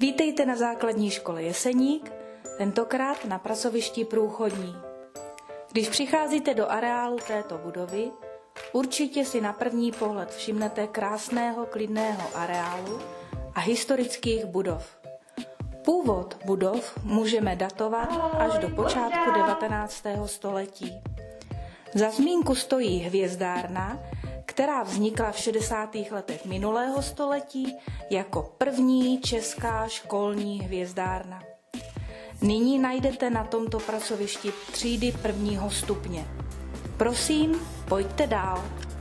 Vítejte na základní škole Jeseník, tentokrát na pracovišti Průchodní. Když přicházíte do areálu této budovy, určitě si na první pohled všimnete krásného klidného areálu a historických budov. Původ budov můžeme datovat až do počátku 19. století. Za zmínku stojí hvězdárna, která vznikla v 60. letech minulého století jako první česká školní hvězdárna. Nyní najdete na tomto pracovišti třídy prvního stupně. Prosím, pojďte dál.